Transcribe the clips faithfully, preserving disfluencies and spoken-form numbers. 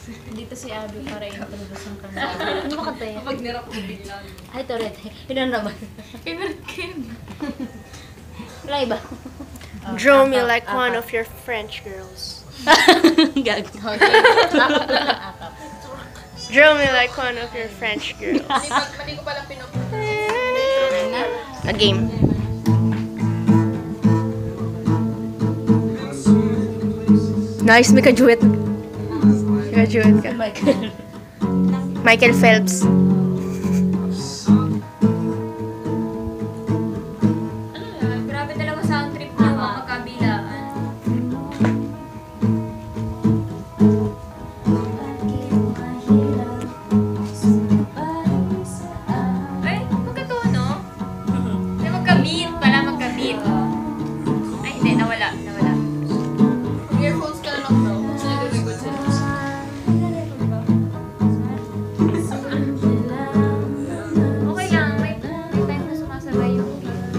Dito si Abby para introduce ang kanta. Ano ba kanta yan? Kapag nirap ko biglang. Ay, ito rin. Yun ang naman. Favorite Kim. Wala iba. Draw me like one of your French girls. Gago. Akap lang ang akap. Draw me like one of your French girls. Mali, mali ko palang pinupunta. A game. Nice, may ka-duet. May ka-duet ka. Michael. Michael Phelps. Ano yan? Grabe talaga sound trip niyo mga magkabilaan. Ay, magkatono? Ay, magka-beat pala, magka-beat. Ay, hindi, nawala, nawala. Earphones ka na lang daw. Kasi nag-record sila. Okay lang, may, may time na sumasabay yung beat.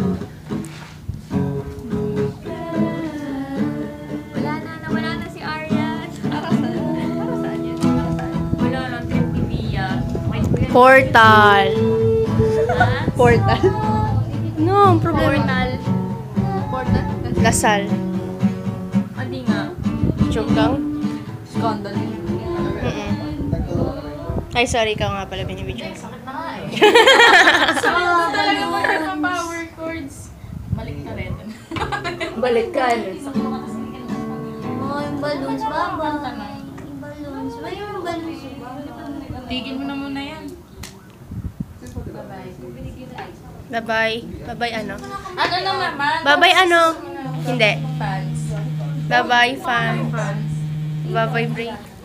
Wala na, nawala na si Aryan. Para saan? Para saan yun? Para saan? Wala lang, trip ni Mia. Wait ko yan. Portal. Ha? Portal. No, ang problema. Portal. Portal. Lasal. Hindi nga. Joke lang. Scandal. Mm-mm. Ay, sorry, ikaw nga pala binibidyo. Sakit na nga eh. So, talaga mo yung power chords. Malik ka rin. Balikan. Oh, yung balloons, baba. Yung balloons. Ba yung balloons? Tigil mo na muna yan. Bye-bye. Bye-bye ano? Ano naman, man? Bye-bye ano? Hindi. Fans. Bye-bye fan. Fans. Bye-bye break.